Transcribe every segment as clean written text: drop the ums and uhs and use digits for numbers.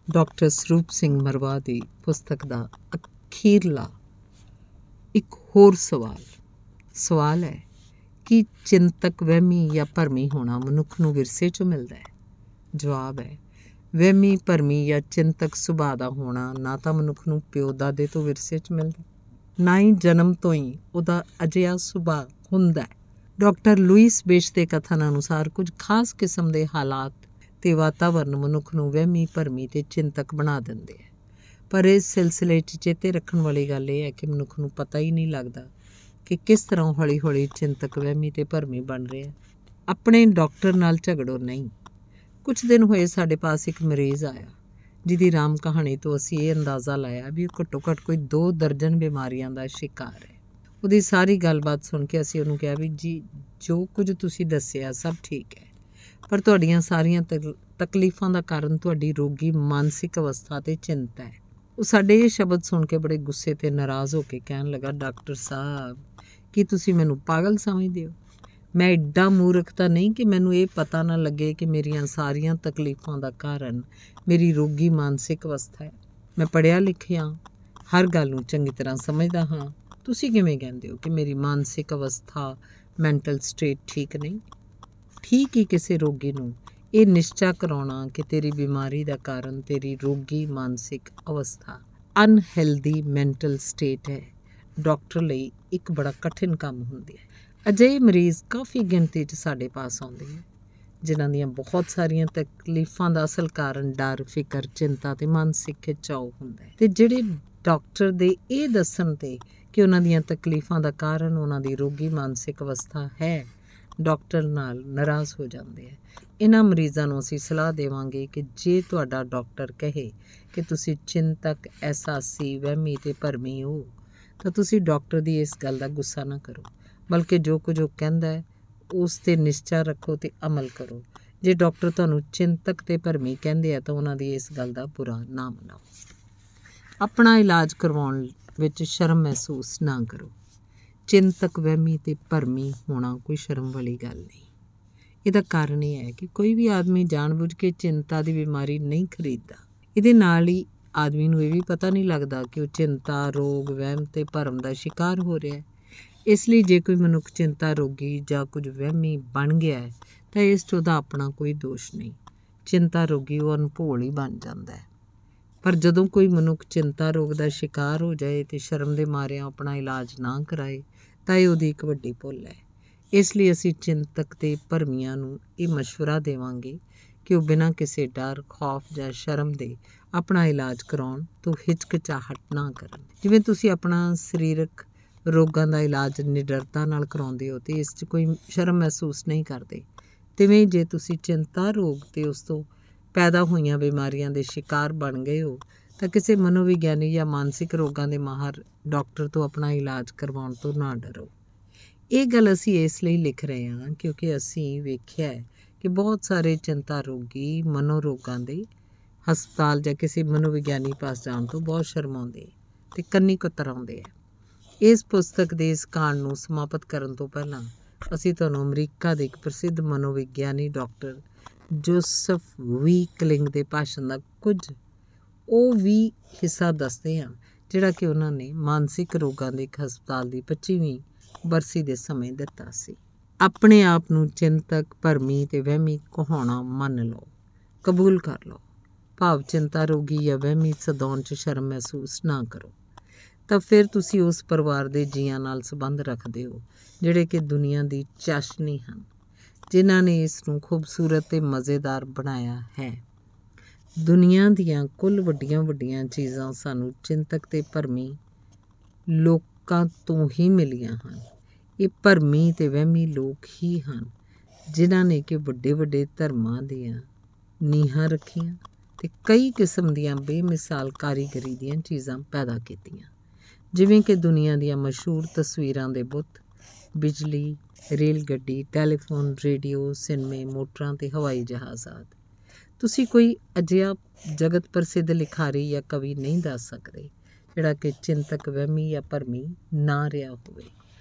Doctor Sarup Singh ਮਰਵਾ ਦੀ ਪੁਸਤਕ ਦਾ ਅਖੀਰਲਾ ਇੱਕ ਹੋਰ ਸਵਾਲ ਹੈ ਕਿ ਚਿੰਤਕ ਵਹਿਮੀ ਜਾਂ ਭਰਮੀ ਹੋਣਾ ਮਨੁੱਖ ਨੂੰ ਵਿਰਸੇ 'ਚੋਂ ਮਿਲਦਾ ਹੈ। ਜਵਾਬ ਹੈ ਵਹਿਮੀ ਭਰਮੀ ਜਾਂ ਚਿੰਤਕ ਸੁਭਾਅ ਦਾ ਹੋਣਾ ਨਾ ਤਾਂ ਮਨੁੱਖ ਨੂੰ ਪਿਓ ਦਾਦੇ ਤੋਂ ਵਿਰਸੇ 'ਚ ਮਿਲਦਾ, ਨਾ ਹੀ ਜਨਮ ਤੋਂ ਹੀ ਉਹਦਾ ਅਜਿਹਾ ਸੁਭਾਅ ਹੁੰਦਾ ਹੈ। ਡਾਕਟਰ ਲੂਇਸ ਬੇਸ਼ ਦੇ ਕਥਨ ਅਨੁਸਾਰ ਕੁਝ ਖਾਸ ਕਿਸਮ ਦੇ ਹਾਲਾਤ ਅਤੇ ਵਾਤਾਵਰਨ ਮਨੁੱਖ ਨੂੰ ਵਹਿਮੀ ਭਰਮੀ ਅਤੇ ਚਿੰਤਕ ਬਣਾ ਦਿੰਦੇ ਹੈ। ਪਰ ਇਸ ਸਿਲਸਿਲੇ 'ਚ ਚੇਤੇ ਰੱਖਣ ਵਾਲੀ ਗੱਲ ਇਹ ਹੈ ਕਿ ਮਨੁੱਖ ਨੂੰ ਪਤਾ ਹੀ ਨਹੀਂ ਲੱਗਦਾ ਕਿ ਕਿਸ ਤਰ੍ਹਾਂ ਹੌਲੀ ਹੌਲੀ ਚਿੰਤਕ ਵਹਿਮੀ ਅਤੇ ਭਰਮੀ ਬਣ ਰਿਹਾ। ਆਪਣੇ ਡਾਕਟਰ ਨਾਲ ਝਗੜੋ ਨਹੀਂ। ਕੁਝ ਦਿਨ ਹੋਏ ਸਾਡੇ ਪਾਸ ਇੱਕ ਮਰੀਜ਼ ਆਇਆ ਜਿਹਦੀ ਰਾਮ ਕਹਾਣੀ ਤੋਂ ਅਸੀਂ ਇਹ ਅੰਦਾਜ਼ਾ ਲਾਇਆ ਵੀ ਉਹ ਘੱਟੋ ਘੱਟ ਕੋਈ 2 ਦਰਜਨ ਬਿਮਾਰੀਆਂ ਦਾ ਸ਼ਿਕਾਰ ਹੈ। ਉਹਦੀ ਸਾਰੀ ਗੱਲਬਾਤ ਸੁਣ ਕੇ ਅਸੀਂ ਉਹਨੂੰ ਕਿਹਾ ਵੀ ਜੀ ਜੋ ਕੁਝ ਤੁਸੀਂ ਦੱਸਿਆ ਸਭ ਠੀਕ ਹੈ, ਪਰ ਤੁਹਾਡੀਆਂ ਸਾਰੀਆਂ ਤਕਲੀਫਾਂ ਦਾ ਕਾਰਨ ਤੁਹਾਡੀ ਰੋਗੀ ਮਾਨਸਿਕ ਅਵਸਥਾ ਅਤੇ ਚਿੰਤਾ ਹੈ। ਉਹ ਸਾਡੇ ਇਹ ਸ਼ਬਦ ਸੁਣ ਕੇ ਬੜੇ ਗੁੱਸੇ ਅਤੇ ਨਾਰਾਜ਼ ਹੋ ਕੇ ਕਹਿਣ ਲੱਗਾ, ਡਾਕਟਰ ਸਾਹਿਬ ਕੀ ਤੁਸੀਂ ਮੈਨੂੰ ਪਾਗਲ ਸਮਝਦੇ ਹੋ? ਮੈਂ ਐਡਾ ਮੂਰਖ ਤਾਂ ਨਹੀਂ ਕਿ ਮੈਨੂੰ ਇਹ ਪਤਾ ਨਾ ਲੱਗੇ ਕਿ ਮੇਰੀਆਂ ਸਾਰੀਆਂ ਤਕਲੀਫਾਂ ਦਾ ਕਾਰਨ ਮੇਰੀ ਰੋਗੀ ਮਾਨਸਿਕ ਅਵਸਥਾ ਹੈ। ਮੈਂ ਪੜ੍ਹਿਆ ਲਿਖਿਆ, ਹਰ ਗੱਲ ਨੂੰ ਚੰਗੀ ਤਰ੍ਹਾਂ ਸਮਝਦਾ ਹਾਂ। ਤੁਸੀਂ ਕਿਵੇਂ ਕਹਿੰਦੇ ਹੋ ਕਿ ਮੇਰੀ ਮਾਨਸਿਕ ਅਵਸਥਾ ਮੈਂਟਲ ਸਟੇਟ ਠੀਕ ਨਹੀਂ? ਠੀਕ ਹੀ ਕਿਸੇ ਰੋਗੀ ਨੂੰ ਇਹ ਨਿਸ਼ਚਾ ਕਰਾਉਣਾ ਕਿ ਤੇਰੀ ਬਿਮਾਰੀ ਦਾ ਕਾਰਨ ਤੇਰੀ ਰੋਗੀ ਮਾਨਸਿਕ ਅਵਸਥਾ ਅਨਹੈਲਦੀ ਮੈਂਟਲ ਸਟੇਟ ਹੈ, ਡਾਕਟਰ ਲਈ ਇੱਕ ਬੜਾ ਕਠਿਨ ਕੰਮ ਹੁੰਦੀ ਹੈ। ਅਜਿਹੇ ਮਰੀਜ਼ ਕਾਫੀ ਗਿਣਤੀ 'ਚ ਸਾਡੇ ਪਾਸ ਆਉਂਦੇ ਹੈ ਜਿਨ੍ਹਾਂ ਦੀਆਂ ਬਹੁਤ ਸਾਰੀਆਂ ਤਕਲੀਫਾਂ ਦਾ ਅਸਲ ਕਾਰਨ ਡਰ, ਫਿਕਰ, ਚਿੰਤਾ ਅਤੇ ਮਾਨਸਿਕ ਖਿਚਾਓ ਹੁੰਦਾ ਹੈ। ਅਤੇ ਜਿਹੜੇ ਡਾਕਟਰ ਦੇ ਇਹ ਦੱਸਣ 'ਤੇ ਕਿ ਉਹਨਾਂ ਦੀਆਂ ਤਕਲੀਫਾਂ ਦਾ ਕਾਰਨ ਉਹਨਾਂ ਦੀ ਰੋਗੀ ਮਾਨਸਿਕ ਅਵਸਥਾ ਹੈ, ਡਾਕਟਰ ਨਾਲ ਨਾਰਾਜ਼ ਹੋ ਜਾਂਦੇ ਹੈ। ਇਹਨਾਂ ਮਰੀਜ਼ਾਂ ਨੂੰ ਅਸੀਂ ਸਲਾਹ ਦੇਵਾਂਗੇ ਕਿ ਜੇ ਤੁਹਾਡਾ ਡਾਕਟਰ ਕਹੇ ਕਿ ਤੁਸੀਂ ਚਿੰਤਕ, ਅਹਿਸਾਸੀ, ਵਹਿਮੀ ਅਤੇ ਭਰਮੀ ਹੋ ਤਾਂ ਤੁਸੀਂ ਡਾਕਟਰ ਦੀ ਇਸ ਗੱਲ ਦਾ ਗੁੱਸਾ ਨਾ ਕਰੋ, ਬਲਕਿ ਜੋ ਕੁਝ ਉਹ ਕਹਿੰਦਾ ਹੈ ਉਸ 'ਤੇ ਨਿਸ਼ਚਾ ਰੱਖੋ ਅਤੇ ਅਮਲ ਕਰੋ। ਜੇ ਡਾਕਟਰ ਤੁਹਾਨੂੰ ਚਿੰਤਕ ਅਤੇ ਭਰਮੀ ਕਹਿੰਦੇ ਆ ਤਾਂ ਉਹਨਾਂ ਦੀ ਇਸ ਗੱਲ ਦਾ ਬੁਰਾ ਨਾ ਮਨਾਓ। ਆਪਣਾ ਇਲਾਜ ਕਰਵਾਉਣ ਵਿੱਚ ਸ਼ਰਮ ਮਹਿਸੂਸ ਨਾ ਕਰੋ। ਚਿੰਤਕ, ਵਹਿਮੀ ਅਤੇ ਭਰਮੀ ਹੋਣਾ ਕੋਈ ਸ਼ਰਮ ਵਾਲੀ ਗੱਲ ਨਹੀਂ। ਇਹਦਾ ਕਾਰਨ ਇਹ ਹੈ ਕਿ ਕੋਈ ਵੀ ਆਦਮੀ ਜਾਣਬੁੱਝ ਕੇ ਚਿੰਤਾ ਦੀ ਬਿਮਾਰੀ ਨਹੀਂ ਖਰੀਦਦਾ। ਇਹਦੇ ਨਾਲ ਹੀ ਆਦਮੀ ਨੂੰ ਇਹ ਵੀ ਪਤਾ ਨਹੀਂ ਲੱਗਦਾ ਕਿ ਉਹ ਚਿੰਤਾ, ਰੋਗ, ਵਹਿਮ ਅਤੇ ਭਰਮ ਦਾ ਸ਼ਿਕਾਰ ਹੋ ਰਿਹਾ ਹੈ। ਇਸ ਲਈ ਜੇ ਕੋਈ ਮਨੁੱਖ ਚਿੰਤਾ ਰੋਗੀ ਜਾਂ ਕੁਝ ਵਹਿਮੀ ਬਣ ਗਿਆ ਹੈ ਤਾਂ ਇਸ 'ਚ ਉਹਦਾ ਆਪਣਾ ਕੋਈ ਦੋਸ਼ ਨਹੀਂ। ਚਿੰਤਾ ਰੋਗੀ ਉਹ ਅਨਭੋਲ ਹੀ ਬਣ ਜਾਂਦਾ ਹੈ। ਪਰ ਜਦੋਂ ਕੋਈ ਮਨੁੱਖ ਚਿੰਤਾ ਰੋਗ ਦਾ ਸ਼ਿਕਾਰ ਹੋ ਜਾਏ ਅਤੇ ਸ਼ਰਮ ਦੇ ਮਾਰਿਆਂ ਆਪਣਾ ਇਲਾਜ ਨਾ ਕਰਾਏ ਤਾਂ ਇਹ ਉਹਦੀ ਇੱਕ ਵੱਡੀ ਭੁੱਲ ਹੈ। ਇਸ ਲਈ ਅਸੀਂ ਚਿੰਤਕ ਅਤੇ ਭਰਮੀਆਂ ਨੂੰ ਇਹ ਮਸ਼ਵਰਾ ਦੇਵਾਂਗੇ ਕਿ ਉਹ ਬਿਨਾਂ ਕਿਸੇ ਡਰ, ਖੌਫ ਜਾਂ ਸ਼ਰਮ ਦੇ ਆਪਣਾ ਇਲਾਜ ਕਰਾਉਣ ਤੋਂ ਹਿਚਕਿਚਾਹਟ ਨਾ ਕਰਨ। ਜਿਵੇਂ ਤੁਸੀਂ ਆਪਣਾ ਸਰੀਰਕ ਰੋਗਾਂ ਦਾ ਇਲਾਜ ਨਿਡਰਤਾ ਨਾਲ ਕਰਾਉਂਦੇ ਹੋ ਅਤੇ ਇਸ 'ਚ ਕੋਈ ਸ਼ਰਮ ਮਹਿਸੂਸ ਨਹੀਂ ਕਰਦੇ, ਤਿਵੇਂ ਜੇ ਤੁਸੀਂ ਚਿੰਤਾ ਰੋਗ ਅਤੇ ਉਸ ਤੋਂ ਪੈਦਾ ਹੋਈਆਂ ਬਿਮਾਰੀਆਂ ਦੇ ਸ਼ਿਕਾਰ ਬਣ ਗਏ ਹੋ ਤਾਂ ਕਿਸੇ ਮਨੋਵਿਗਿਆਨੀ ਜਾਂ ਮਾਨਸਿਕ ਰੋਗਾਂ ਦੇ ਮਾਹਰ ਡਾਕਟਰ ਤੋਂ ਆਪਣਾ ਇਲਾਜ ਕਰਵਾਉਣ ਤੋਂ ਨਾ ਡਰੋ। ਇਹ ਗੱਲ ਅਸੀਂ ਇਸ ਲਈ ਲਿਖ ਰਹੇ ਹਾਂ ਕਿਉਂਕਿ ਅਸੀਂ ਵੇਖਿਆ ਹੈ ਕਿ ਬਹੁਤ ਸਾਰੇ ਚਿੰਤਾ ਰੋਗੀ ਮਨੋਰੋਗਾਂ ਦੇ ਹਸਪਤਾਲ ਜਾਂ ਕਿਸੇ ਮਨੋਵਿਗਿਆਨੀ ਪਾਸ ਜਾਣ ਤੋਂ ਬਹੁਤ ਸ਼ਰਮਾਉਂਦੇ ਅਤੇ ਕੰਨੀ ਕੁਤਰਾਉਂਦੇ ਹੈ। ਇਸ ਪੁਸਤਕ ਦੇ ਇਸ ਕਾਂਡ ਨੂੰ ਸਮਾਪਤ ਕਰਨ ਤੋਂ ਪਹਿਲਾਂ ਅਸੀਂ ਤੁਹਾਨੂੰ ਅਮਰੀਕਾ ਦੇ ਇੱਕ ਪ੍ਰਸਿੱਧ ਮਨੋਵਿਗਿਆਨੀ ਡਾਕਟਰ ਜੋਸਫ ਵੀ ਕਲਿੰਗ ਦੇ ਭਾਸ਼ਣ ਦਾ ਕੁਝ ਉਹ ਵੀ ਹਿੱਸਾ ਦੱਸਦੇ ਹਾਂ ਜਿਹੜਾ ਕਿ ਉਹਨਾਂ ਨੇ ਮਾਨਸਿਕ ਰੋਗਾਂ ਦੇ ਇੱਕ ਹਸਪਤਾਲ ਦੀ 25ਵੀਂ ਬਰਸੀ ਦੇ ਸਮੇਂ ਦਿੱਤਾ ਸੀ। ਆਪਣੇ ਆਪ ਨੂੰ ਚਿੰਤਕ, ਭਰਮੀ ਅਤੇ ਵਹਿਮੀ ਕਹਾਉਣਾ ਮੰਨ ਲਓ, ਕਬੂਲ ਕਰ ਲਓ। ਭਾਵ ਚਿੰਤਾ ਰੋਗੀ ਜਾਂ ਵਹਿਮੀ ਸਤਾਉਣ 'ਚ ਸ਼ਰਮ ਮਹਿਸੂਸ ਨਾ ਕਰੋ। ਤਾਂ ਫਿਰ ਤੁਸੀਂ ਉਸ ਪਰਿਵਾਰ ਦੇ ਜੀਆਂ ਨਾਲ ਸੰਬੰਧ ਰੱਖਦੇ ਹੋ ਜਿਹੜੇ ਕਿ ਦੁਨੀਆ ਦੀ ਚਾਸ਼ਨੀ ਹਨ, ਜਿਨ੍ਹਾਂ ਨੇ ਇਸ ਨੂੰ ਖੂਬਸੂਰਤ ਅਤੇ ਮਜ਼ੇਦਾਰ ਬਣਾਇਆ ਹੈ। ਦੁਨੀਆ ਦੀਆਂ ਕੁੱਲ ਵੱਡੀਆਂ ਵੱਡੀਆਂ ਚੀਜ਼ਾਂ ਸਾਨੂੰ ਚਿੰਤਕ ਅਤੇ ਭਰਮੀ ਲੋਕਾਂ ਤੋਂ ਹੀ ਮਿਲੀਆਂ ਹਨ। ਇਹ ਭਰਮੀ ਅਤੇ ਵਹਿਮੀ ਲੋਕ ਹੀ ਹਨ ਜਿਨ੍ਹਾਂ ਨੇ ਕਿ ਵੱਡੇ ਵੱਡੇ ਧਰਮਾਂ ਦੀਆਂ ਨੀਹਾਂ ਰੱਖੀਆਂ ਅਤੇ ਕਈ ਕਿਸਮ ਦੀਆਂ ਬੇਮਿਸਾਲ ਕਾਰੀਗਰੀ ਦੀਆਂ ਚੀਜ਼ਾਂ ਪੈਦਾ ਕੀਤੀਆਂ, ਜਿਵੇਂ ਕਿ ਦੁਨੀਆ ਦੀਆਂ ਮਸ਼ਹੂਰ ਤਸਵੀਰਾਂ ਦੇ ਬੁੱਤ, ਬਿਜਲੀ, ਰੇਲ ਗੱਡੀ, ਟੈਲੀਫੋਨ, ਰੇਡੀਓ, ਸਿਨੇਮੇ, ਮੋਟਰਾਂ ਅਤੇ ਹਵਾਈ ਜਹਾਜ਼ ਆਦਿ। ਤੁਸੀਂ ਕੋਈ ਅਜਿਹਾ ਜਗਤ ਪ੍ਰਸਿੱਧ ਲਿਖਾਰੀ ਜਾਂ ਕਵੀ ਨਹੀਂ ਦੱਸ ਸਕਦੇ ਜਿਹੜਾ ਕਿ ਚਿੰਤਕ, ਵਹਿਮੀ ਜਾਂ ਭਰਮੀ ਨਾ ਰਿਹਾ ਹੋਵੇ।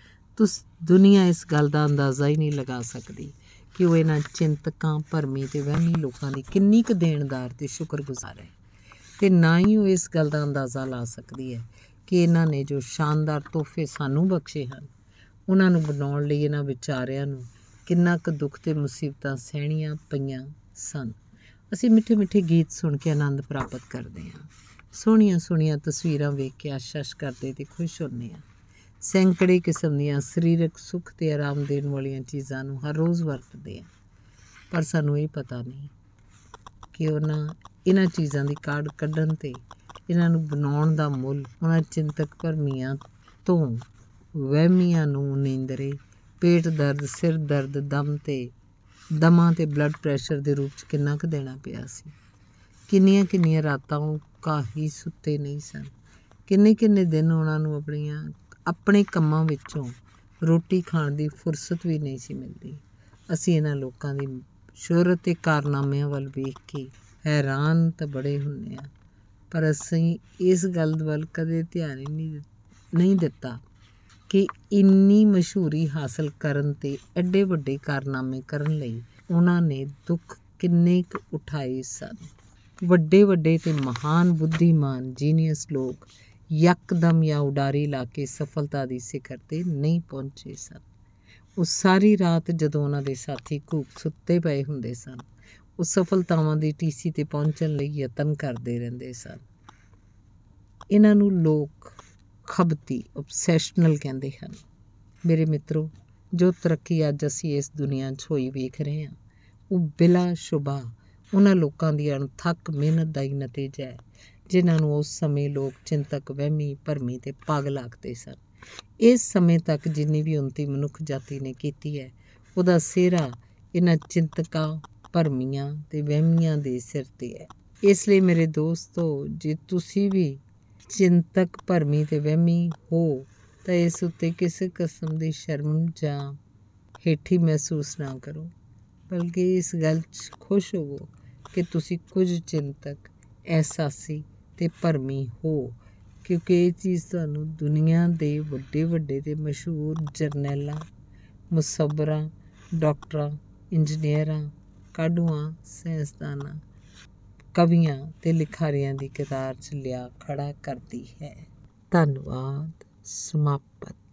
ਦੁਨੀਆ ਇਸ ਗੱਲ ਦਾ ਅੰਦਾਜ਼ਾ ਹੀ ਨਹੀਂ ਲਗਾ ਸਕਦੀ ਕਿ ਉਹ ਇਹਨਾਂ ਚਿੰਤਕਾਂ, ਭਰਮੀ ਅਤੇ ਵਹਿਮੀ ਲੋਕਾਂ ਦੀ ਕਿੰਨੀ ਕੁ ਦੇਣਦਾਰ ਅਤੇ ਸ਼ੁਕਰਗੁਜ਼ਾਰ ਹੈ। ਤੇ ਨਾ ਹੀ ਉਹ ਇਸ ਗੱਲ ਦਾ ਅੰਦਾਜ਼ਾ ਲਾ ਸਕਦੀ ਹੈ ਕਿ ਇਹਨਾਂ ਨੇ ਜੋ ਸ਼ਾਨਦਾਰ ਤੋਹਫੇ ਸਾਨੂੰ ਬਖਸ਼ੇ ਹਨ, ਉਹਨਾਂ ਨੂੰ ਬਣਾਉਣ ਲਈ ਇਹਨਾਂ ਵਿਚਾਰਿਆਂ ਨੂੰ ਕਿੰਨਾ ਕੁ ਦੁੱਖ ਤੇ ਮੁਸੀਬਤਾਂ ਸਹਿਣੀਆਂ ਪਈਆਂ ਸਨ। ਅਸੀਂ ਮਿੱਠੇ ਮਿੱਠੇ ਗੀਤ ਸੁਣ ਕੇ ਆਨੰਦ ਪ੍ਰਾਪਤ ਕਰਦੇ ਹਾਂ, ਸੋਹਣੀਆਂ ਸੋਹਣੀਆਂ ਤਸਵੀਰਾਂ ਵੇਖ ਕੇ ਆਸ਼ਸ਼ ਕਰਦੇ ਤੇ ਖੁਸ਼ ਹੁੰਦੇ ਹਾਂ। ਸੈਂਕੜੇ ਕਿਸਮ ਦੀਆਂ ਸਰੀਰਕ ਸੁੱਖ ਤੇ ਆਰਾਮ ਦੇਣ ਵਾਲੀਆਂ ਚੀਜ਼ਾਂ ਨੂੰ ਹਰ ਰੋਜ਼ ਵਰਤਦੇ ਹਾਂ, ਪਰ ਸਾਨੂੰ ਇਹ ਪਤਾ ਨਹੀਂ ਕਿ ਇਹਨਾਂ ਚੀਜ਼ਾਂ ਦੀ ਕਾਢ ਕੱਢਣ ਤੇ ਇਹਨਾਂ ਨੂੰ ਬਣਾਉਣ ਦਾ ਮੁੱਲ ਉਹਨਾਂ ਚਿੰਤਕ ਭਰਮੀਆਂ ਤੋਂ ਵਹਿਮੀਆਂ ਨੂੰ ਨੀਂਦਰੇ, ਪੇਟ ਦਰਦ, ਸਿਰ ਦਰਦ, ਦਮਾਂ ਤੇ ਬਲੱਡ ਪ੍ਰੈਸ਼ਰ ਦੇ ਰੂਪ 'ਚ ਕਿੰਨਾ ਕੁ ਦੇਣਾ ਪਿਆ ਸੀ। ਕਿੰਨੀਆਂ ਕਿੰਨੀਆਂ ਰਾਤਾਂ ਉਹ ਕਾਹੀ ਸੁੱਤੇ ਨਹੀਂ ਸਨ। ਕਿੰਨੇ ਕਿੰਨੇ ਦਿਨ ਉਹਨਾਂ ਨੂੰ ਆਪਣੇ ਕੰਮਾਂ ਵਿੱਚੋਂ ਰੋਟੀ ਖਾਣ ਦੀ ਫੁਰਸਤ ਵੀ ਨਹੀਂ ਸੀ ਮਿਲਦੀ। ਅਸੀਂ ਇਹਨਾਂ ਲੋਕਾਂ ਦੀ ਸ਼ੋਹਰਤ ਤੇ ਕਾਰਨਾਮਿਆਂ ਵੱਲ ਵੇਖ ਕੇ ਹੈਰਾਨ ਤਾਂ ਬੜੇ ਹੁੰਦੇ ਹਾਂ, ਪਰ ਅਸੀਂ ਇਸ ਗੱਲ ਵੱਲ ਕਦੇ ਧਿਆਨ ਹੀ ਨਹੀਂ ਦਿੱਤਾ ਕਿ ਇੰਨੀ ਮਸ਼ਹੂਰੀ ਹਾਸਲ ਕਰਨ ਤੇ ਐਡੇ ਵੱਡੇ ਕਾਰਨਾਮੇ ਕਰਨ ਲਈ ਉਹਨਾਂ ਨੇ ਦੁੱਖ ਕਿੰਨੇ ਕੁ ਉਠਾਏ ਸਨ। ਵੱਡੇ ਵੱਡੇ ਤੇ ਮਹਾਨ ਬੁੱਧੀਮਾਨ ਜੀਨੀਅਸ ਲੋਕ ਯਕਦਮ ਜਾਂ ਉਡਾਰੀ ਲਾ ਕੇ ਸਫਲਤਾ ਦੀ ਸਿਖਰ 'ਤੇ ਨਹੀਂ ਪਹੁੰਚੇ ਸਨ। ਉਹ ਸਾਰੀ ਰਾਤ ਜਦੋਂ ਉਹਨਾਂ ਦੇ ਸਾਥੀ ਘੂਕ ਸੁੱਤੇ ਪਏ ਹੁੰਦੇ ਸਨ, ਉਹ ਸਫਲਤਾਵਾਂ ਦੀ ਟੀਸੀ 'ਤੇ ਪਹੁੰਚਣ ਲਈ ਯਤਨ ਕਰਦੇ ਰਹਿੰਦੇ ਸਨ। ਇਹਨਾਂ ਨੂੰ ਲੋਕ ਖਬਤੀ ਓਬਸੈਸ਼ਨਲ ਕਹਿੰਦੇ ਹਨ। ਮੇਰੇ ਮਿੱਤਰੋ, ਜੋ ਤਰੱਕੀ ਅੱਜ ਅਸੀਂ ਇਸ ਦੁਨੀਆ 'ਚ ਹੋਈ ਵੇਖ ਰਹੇ ਹਾਂ, ਉਹ ਬਿਲਾ ਸ਼ੁਬਾ ਉਹਨਾਂ ਲੋਕਾਂ ਦੀ ਅਣਥੱਕ ਮਿਹਨਤ ਦਾ ਹੀ ਨਤੀਜਾ ਹੈ ਜਿਨ੍ਹਾਂ ਨੂੰ ਉਸ ਸਮੇਂ ਲੋਕ ਚਿੰਤਕ, ਵਹਿਮੀ, ਭਰਮੀ ਤੇ ਪਾਗਲ ਆਖਦੇ ਸਨ। ਇਸ ਸਮੇਂ ਤੱਕ ਜਿੰਨੀ ਵੀ ਉੱਨਤੀ ਮਨੁੱਖ ਜਾਤੀ ਨੇ ਕੀਤੀ ਹੈ, ਉਹਦਾ ਸਿਹਰਾ ਇਹਨਾਂ ਚਿੰਤਕਾਂ, ਭਰਮੀਆਂ ਤੇ ਵਹਿਮੀਆਂ ਦੇ ਸਿਰ 'ਤੇ ਹੈ। ਇਸ ਲਈ ਮੇਰੇ ਦੋਸਤੋ, ਜੇ ਤੁਸੀਂ ਵੀ ਚਿੰਤਕ, ਭਰਮੀ ਤੇ ਵਹਿਮੀ ਹੋ ਤਾਂ ਇਸ ਉੱਤੇ ਕਿਸੇ ਕਿਸਮ ਦੀ ਸ਼ਰਮ ਜਾਂ ਹੇਠੀ ਮਹਿਸੂਸ ਨਾ ਕਰੋ, ਬਲਕਿ ਇਸ ਗੱਲ 'ਚ ਖੁਸ਼ ਹੋਵੋ ਕਿ ਤੁਸੀਂ ਕੁਝ ਚਿੰਤਕ, ਅਹਿਸਾਸੀ ਤੇ ਭਰਮੀ ਹੋ, ਕਿਉਂਕਿ ਇਹ ਚੀਜ਼ ਤੁਹਾਨੂੰ ਦੁਨੀਆ ਦੇ ਵੱਡੇ ਵੱਡੇ ਤੇ ਮਸ਼ਹੂਰ ਜਰਨੈਲਾਂ, ਮੁਸੱਵਰਾਂ, ਡਾਕਟਰਾਂ, ਇੰਜੀਨੀਅਰਾਂ, ਕਾਢੂਆਂ, ਸਾਇੰਸਦਾਨਾਂ, ਕਵੀਆਂ ਤੇ ਲਿਖਾਰੀਆਂ ਦੀ ਕਿਤਾਰ 'ਚ ਲਿਆ ਖੜਾ ਕਰਦੀ ਹੈ। ਧੰਨਵਾਦ। ਸਮਾਪਤ।